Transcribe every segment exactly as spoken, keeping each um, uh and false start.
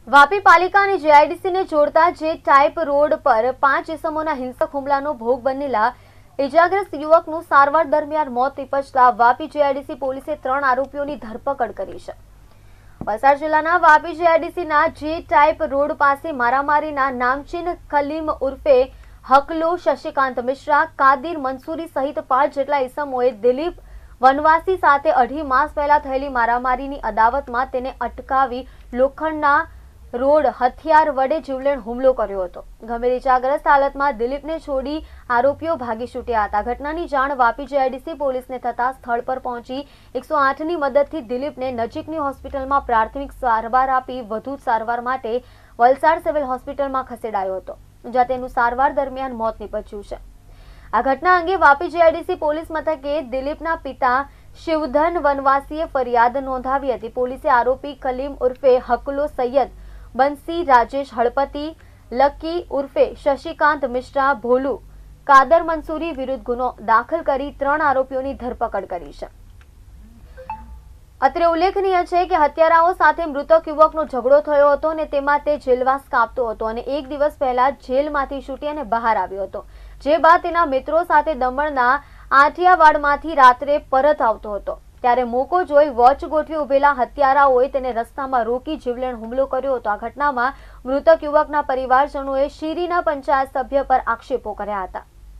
વાપી પાલિકા અને જેઆઈડીસીને જોડતા જે ટાઈપ રોડ પર પાંચ ઇસમોના હિંસક હુમલાનો ભોગ બનેલા ઇજાગ્રસ્ત યુવકનું સારવાર દરમિયાન મોત નિપજતા વાપી જેઆઈડીસી પોલીસે ત્રણ આરોપીઓની ધરપકડ કરી છે। વલસાડ જિલ્લાના વાપી જેઆઈડીસીના જે ટાઈપ રોડ પાસે મારામારીના નામચીન કલીમ ઉર્ફે હકલો, શશિકાંત મિશ્રા, કાદિર મંસૂરી સહિત પાંચ જેટલા ઇસમોએ દિલીપ વનવાસી સાથે અઢી માસ પહેલા થયેલી મારામારીની અદાવતમાં તેને અટકાવી લોખંડના રોડ હથિયાર વડે જીવલેણ હુમલો કર્યો હતો। ગંભીર ઇજાગ્રસ્ત હાલતમાં દિલીપને છોડી આરોપીઓ ભાગી છૂટ્યા હતા। ઘટનાની જાણ વાપી જેઆઈડીસી પોલીસને થતા સ્થળ પર પહોંચી એકસો આઠ ની મદદથી દિલીપને નજીકની હોસ્પિટલમાં પ્રાથમિક સારવાર આપી વધુ સારવાર માટે વલસાડ સિવિલ હોસ્પિટલમાં ખસેડાયો હતો, જ્યાં તેનું સારવાર દરમિયાન મોત નિપજ્યું છે। આ ઘટના અંગે વાપી જેઆઈડીસી પોલીસ મથકે દિલીપના પિતા શિવધન વનવાસીએ ફરિયાદ નોંધાવી હતી। પોલીસે આરોપી કલીમ ઉર્ફે હકલો સૈયદ, બંસી રાજેશ હળપતિ, લકી ઉર્ફે શશિકાંત મિશ્રા, ભોલુ, કાદર મંસૂરી વિરુદ્ધ ગુનો દાખલ કરી ત્રણ આરોપીઓની ધરપકડ કરી છે। અત્રે ઉલ્લેખનીય છે કે હત્યારાઓ સાથે મૃતક યુવકનો ઝઘડો થયો હતો અને તેમાં તે જેલવાસ કાપતો હતો અને એક દિવસ પહેલા જેલમાંથી છૂટી અને બહાર આવ્યો હતો, જે બાદ તેના મિત્રો સાથે દમણના આઠિયાવાડમાંથી રાત્રે પરત આવતો હતો, ત્યારે મોકો જોઈ વોચ ગોઠવી ઉભેલા હત્યારાઓએ તેને રસ્તામાં રોકી જીવલેણ હુમલો કર્યો હતો। આ ઘટનામાં મૃતક યુવકના પરિવારજનોએ શીરીના પંચાયત સભ્ય પર આક્ષેપો કર્યા હતા।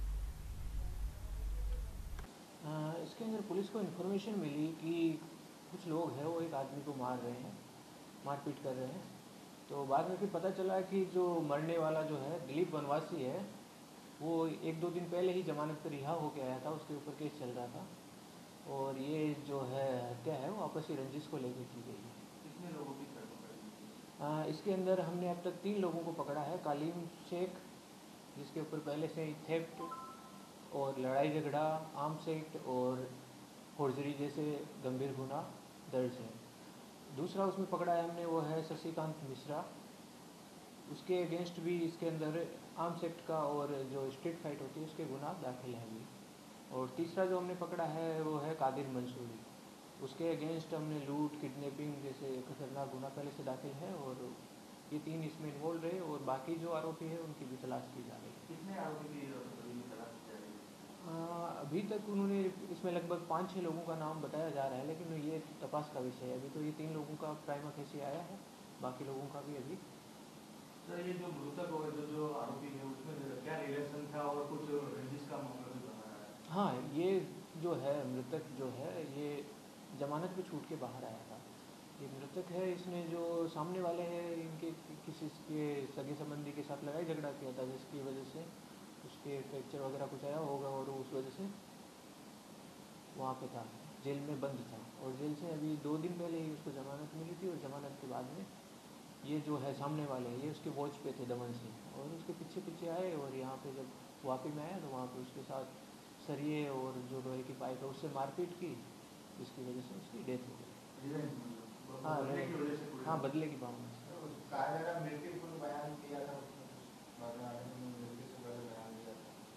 इसके अंदर पुलिस को इन्फॉर्मेशन मिली कि कुछ लोग हैं वो एक आदमी को मार रहे हैं, मारपीट कर रहे हैं। तो बाद में फिर पता चला कि जो मरने वाला जो है दिलीप वनवासी है, वो एक दो दिन पहले ही जमानत पर रिहा होकर आया था, उसके ऊपर केस चल रहा था और ये जो है हत्या है वो आपसी रंजिश को लेकर की गई है। कितने लोगों की धरपकड़ की? इसके अंदर हमने अब तक तीन लोगों को पकड़ा है। कालीम शेख, जिसके ऊपर पहले से ही थेफ्ट और लड़ाई झगड़ा, आर्म्स एक्ट और फोर्जरी जैसे गंभीर गुना दर्ज है। दूसरा उसमें पकड़ा है हमने वो है शशिकांत मिश्रा, उसके अगेंस्ट भी इसके अंदर आर्म्स एक्ट का और जो स्ट्रीट फाइट होती है उसके गुना दाखिल है अभी। और तीसरा जो हमने पकड़ा है वो है कादिर मंसूरी, उसके अगेंस्ट हमने लूट, किडनैपिंग जैसे खतरनाक गुना पहले से दाखिल है और ये तीन इसमें इन्वॉल्व रहे और बाकी जो आरोपी है उनकी भी तलाश की जा रही है। कितने आरोपी की तलाश की जा रही है? अभी तक उन्होंने इसमें लगभग पाँच छः लोगों का नाम बताया जा रहा है, लेकिन ये तपास का विषय है। अभी तो ये तीन लोगों का प्राइमा फेसी आया है, बाकी लोगों का भी अभी। सर, ये जो मृतक और जो जो आरोपी है उसमें क्या रिलेशन था और कुछ रंजिश का मामला भी बना है? हाँ, ये जो है मृतक जो है ये जमानत पे छूट के बाहर आया था। ये मृतक है, इसने जो सामने वाले हैं इनके किसी के सगे संबंधी के साथ लड़ाई झगड़ा किया था, जिसकी वजह से उसके फ्रैक्चर वगैरह कुछ आया होगा और उस वजह से वहाँ पे था, जेल में बंद था और जेल से अभी दो दिन पहले ही उसको जमानत मिली थी और जमानत के बाद में ये जो है सामने वाले ये उसके वॉच पे थे दमन से और उसके पीछे पीछे आए और यहाँ पे जब वापी में आया तो वहाँ पे उसके साथ सरिये और जो लोहे की पाइप है उससे मारपीट की, जिसकी वजह से उसकी डेथ हो गई। हाँ, बदले की वजह से हाँ बदले की भावना से। कायदा मृत्यु को बयान किया था मृत्यु से पहले बयान दिया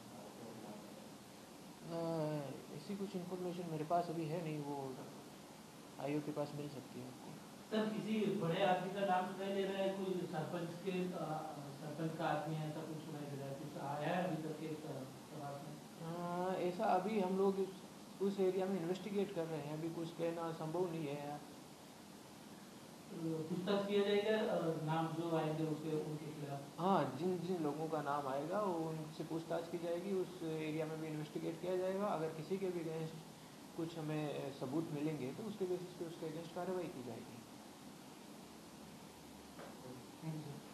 था। ऐसी कुछ इन्फॉर्मेशन मेरे पास अभी है नहीं, वो आईओ के पास मिल सकती है आपको। सर, किसी बड़े आदमी का नाम सुनाई दे रहा है, कोई सरपंच के सरपंच का आदमी है, ऐसा कुछ सुनाई दे रहा है, कुछ आया है अभी तक के तलाश में? ऐसा अभी हम लोग उस एरिया में इन्वेस्टिगेट कर रहे हैं, अभी कुछ कहना संभव नहीं है। पूछताछ किया जाएगा, नाम जो आएंगे उसके उनके खिलाफ? हाँ, जिन जिन लोगों का नाम आएगा उनसे पूछताछ की जाएगी, उस एरिया में भी इन्वेस्टिगेट किया जाएगा। अगर किसी के भी अगेंस्ट कुछ हमें सबूत मिलेंगे तो उसके बेसिस पे उसके अगेंस्ट कार्रवाई की जाएगी।